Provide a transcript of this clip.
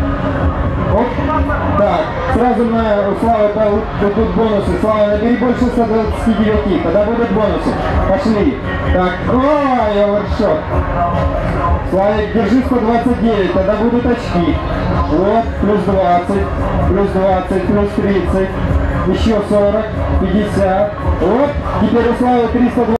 Оп. Так, сразу на Славы будут бонусы. Слава, набери больше 129, тогда будут бонусы. Пошли. Так, ой, овершот. Славик, держи 129, тогда будут очки. Вот, плюс 20, плюс 20, плюс 30, еще 40, 50. Вот, теперь у Славы 320.